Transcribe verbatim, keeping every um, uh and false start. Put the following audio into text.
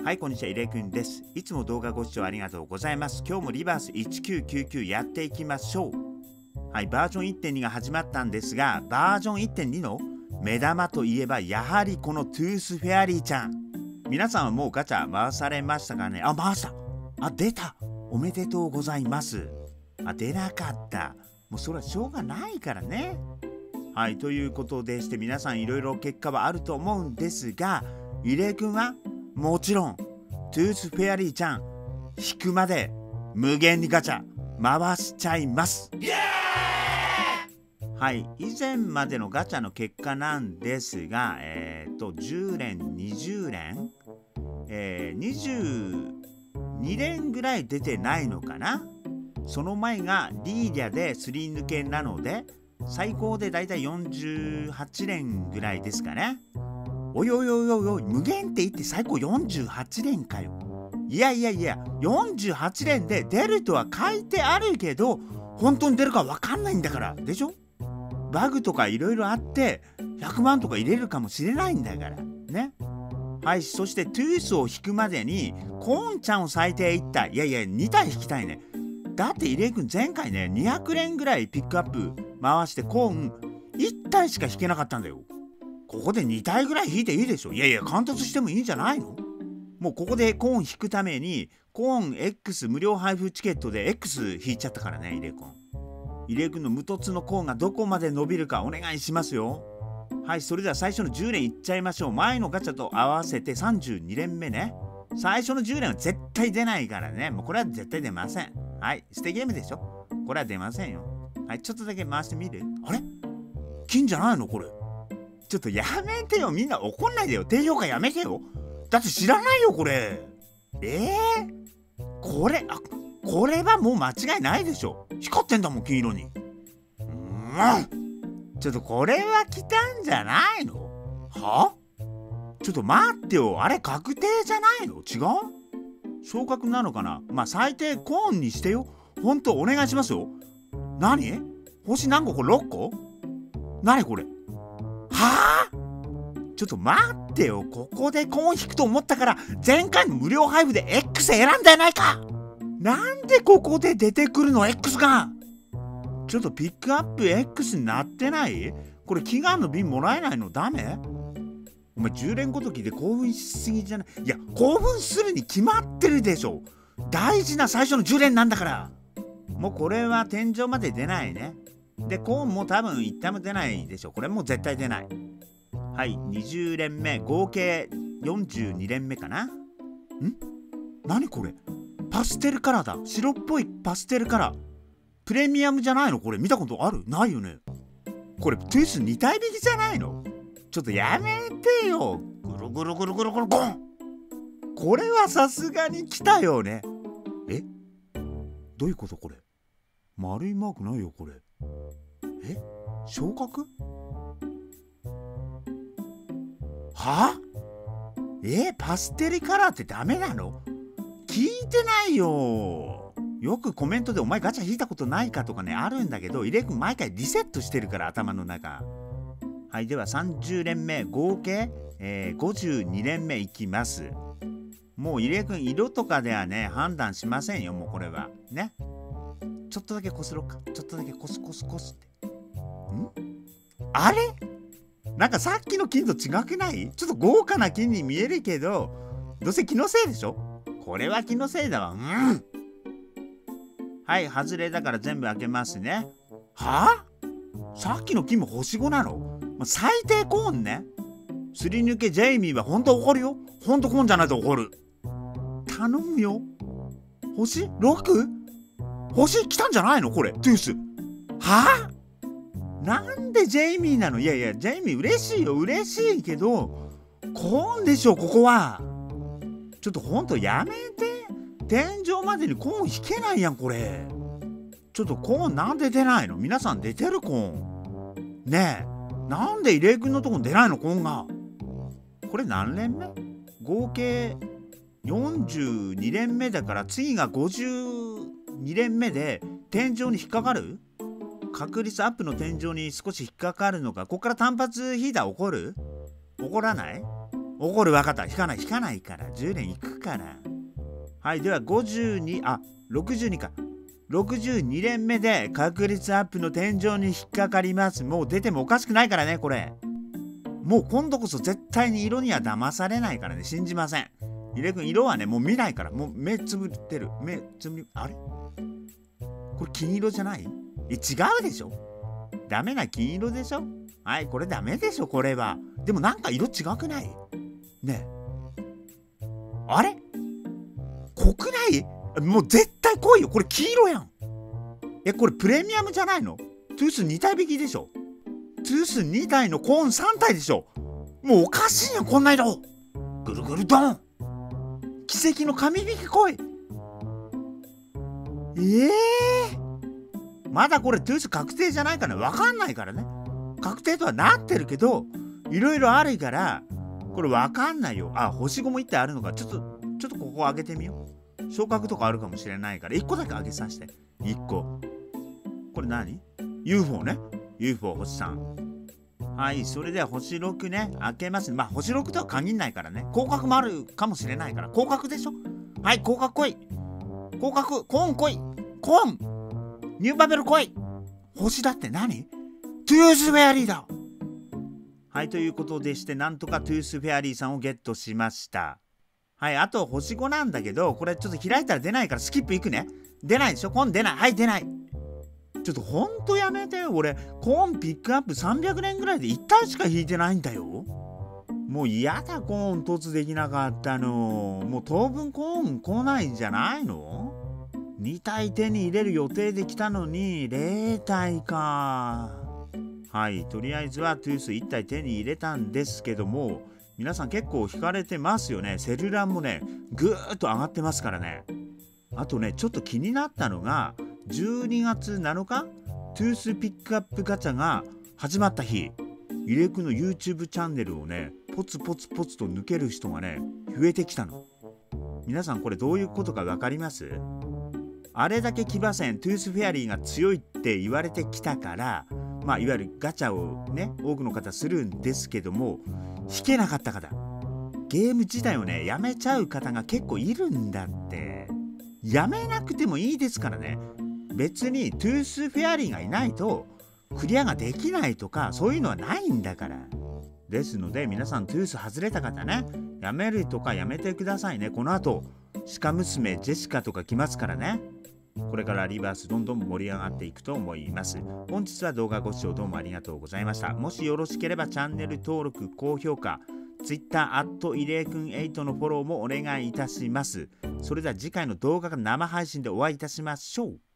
はい、こんにちは、入江くんです。いつも動画ご視聴ありがとうございます。今日もリバースいちきゅうきゅうきゅうやっていきましょう。はい、バージョン いってんに が始まったんですが、バージョン いってんに の目玉といえば、やはりこのトゥースフェアリーちゃん。皆さんはもうガチャ回されましたかね？あ、回した。あ、出た。おめでとうございます。あ、出なかった。もうそれはしょうがないからね。はい、ということでして皆さんいろいろ結果はあると思うんですが、入江くんはもちろんトゥースフェアリーちゃん引くまで無限にガチャ回しちゃいます。はい、以前までのガチャの結果なんですが、えっ、ー、とじゅう連にじゅう連、えー、にじゅうに連ぐらい出てないのかな。その前がリーリャですり抜けなので最高でだいたいよんじゅうはち連ぐらいですかね。おいおいおいおいおい、無限って言って最高よんじゅうはち連かよ。いやいやいや、よんじゅうはち連で出るとは書いてあるけど本当に出るか分かんないんだからでしょ。バグとかいろいろあってひゃくまんとか入れるかもしれないんだからね。はい、そしてトゥースを引くまでにコーンちゃんを最低いち体、いやいやに体引きたいね。だって入江くん前回ねにひゃく連ぐらいピックアップ回してコーンいち体しか引けなかったんだよ。ここでに体ぐらい引いていいでしょ。いやいや貫突してもいいんじゃないの。もうここでコーン引くためにコーン X 無料配布チケットで X 引いちゃったからね。入江くん入江くんの無凸のコーンがどこまで伸びるかお願いしますよ。はい、それでは最初のじゅう連いっちゃいましょう。前のガチャと合わせてさんじゅうに連目ね。最初のじゅう連は絶対出ないからね。もうこれは絶対出ません。はい、捨てゲームでしょ。これは出ませんよ。はい、ちょっとだけ回してみる。あれ金じゃないのこれ。ちょっとやめてよ。みんな怒んないでよ。低評価やめてよ。だって知らないよこれ。えー、これ、あ、これはもう間違いないでしょ。光ってんだもん金色に。うん。ちょっとこれは来たんじゃないの？は？ちょっと待ってよ。あれ確定じゃないの？違う？昇格なのかな。まあ最低コーンにしてよ。ほんとお願いしますよ。何？星何個？これろっこ？何これ？はぁ？ちょっと待ってよ。ここでコーン引くと思ったから前回の無料配布で X 選んだやないか。なんでここで出てくるの X が。ちょっとピックアップ X になってない？これ祈願の瓶もらえないの？ダメ？お前じゅう連ごときで興奮しすぎじゃない？いや興奮するに決まってるでしょ。大事な最初のじゅう連なんだから。もうこれは天井まで出ないね。でコーンも多分一体も出ないでしょ。これも絶対出ない。はい、にじゅう連目合計よんじゅうに連目かな。ん？何これ？パステルカラーだ。白っぽいパステルカラー。プレミアムじゃないの？これ見たことある？ないよね。これトゥースに体引きじゃないの？ちょっとやめてよ。ぐるぐるぐるぐるぐるゴン。これはさすがに来たよね。え？どういうことこれ？丸いマークないよこれ。え？昇格？は？え？パステルカラーってダメなの？聞いてないよ。よくコメントでお前ガチャ引いたことないかとかねあるんだけど、入江くん毎回リセットしてるから頭の中。はい、ではさんじゅう連目合計、えー、ごじゅうに連目いきます。もう入江くん色とかではね判断しませんよ。もうこれはね。ちょっとだけこすろうか。ちょっとだけこすこすこすって。ん？あれ？なんかさっきの金と違くない？ちょっと豪華な金に見えるけどどうせ気のせいでしょ。これは気のせいだわ。うん。はい、外れだから全部開けますね。はぁ？さっきの金も星ごなの？最低コーンね。すり抜けジェイミーはほんと怒るよ。ほんとコーンじゃないと怒る。頼むよ。星 ろく？ 星来たんじゃないのこれトゥース。はぁ？なんでジェイミーなの？いやいやジェイミー嬉しいよ嬉しいけどコーンでしょここは。ちょっとほんとやめて。天井までにコーン引けないやんこれ。ちょっとコーンなんで出ないの？皆さん出てるコーンねえ。なんで入江くんのとこに出ないのコーンが。これ何連目？合計よんじゅうに連目だから次がごじゅうに連目で天井に引っかかる？確率アップの天井に少し引っかかるのか。ここから単発ヒーター起こる？起こらない？ 怒る、分かった。引かない引かないからじゅう連いくから。はい、ではごじゅうに、あろくじゅうにか、ろくじゅうに連目で確率アップの天井に引っかかります。もう出てもおかしくないからね、これ。もう今度こそ絶対に色には騙されないからね、信じません。入れくん、色はね、もう見ないから、もう目つぶってる。目つぶり、あれこれ金色じゃない？え、違うでしょ？ダメな金色でしょ？はい、これダメでしょ、これは。でもなんか色違くない？ねえ。あれ濃くない？もう絶対濃いよ。これ黄色やん。え、これプレミアムじゃないの？トゥースに体引きでしょ？トゥースに体のコーンさん体でしょ？もうおかしいやん、こんな色。ぐるぐるドン。奇跡の紙引き濃い。ええー、まだこれトゥース確定じゃないからわかんないからね。確定とはなってるけど、いろいろあるから、これわかんないよ。あ、星ごもいってあるのか。ちょっと、ちょっとここ上げてみよう。昇格とかあるかもしれないから、いっこだけ上げさせて。いっこ。これ何？ ユーフォー ね。ユーフォー 星さん。はい、それでは星ろくね、開けます。まあ、星ろくとは限んないからね。降格もあるかもしれないから。降格でしょ？はい、降格来い。降格、コーン来い。コーンニューバベル来い。星だって何？トゥースフェアリーだ。はい、ということでして、なんとかトゥースフェアリーさんをゲットしました。はい、あと星ごなんだけど、これちょっと開いたら出ないからスキップいくね。出ないでしょ？コーン出ない。はい、出ない。ちょっとほんとやめてよ。俺、コーンピックアップさんびゃく連ぐらいでいち体しか引いてないんだよ。もう嫌だ、コーン凸できなかったの。もう当分コーン来ないんじゃないの？に体手に入れる予定できたのに、ゼロ体か。はい、とりあえずはトゥースいち体手に入れたんですけども、皆さん結構引かれてますよね。セルランもね、ぐーっと上がってますからね。あとね、ちょっと気になったのが、じゅうにがつなのか、トゥースピックアップガチャが始まった日、イレクの YouTube チャンネルをね、ポツポツポツと抜ける人がね、増えてきたの。皆さんこれどういうことか分かります？あれだけ騎馬戦トゥースフェアリーが強いって言われてきたから、まあいわゆるガチャをね、多くの方するんですけども、引けなかった方、ゲーム自体をね、やめちゃう方が結構いるんだって。やめなくてもいいですからね。別にトゥースフェアリーがいないとクリアができないとかそういうのはないんだから。ですので皆さんトゥース外れた方ね、やめるとかやめてくださいね。この後鹿娘ジェシカとか来ますからね。これからリバースどんどん盛り上がっていくと思います。本日は動画ご視聴どうもありがとうございました。もしよろしければチャンネル登録、高評価、Twitter アットイレイくんエイトのフォローもお願いいたします。それでは次回の動画が生配信でお会いいたしましょう。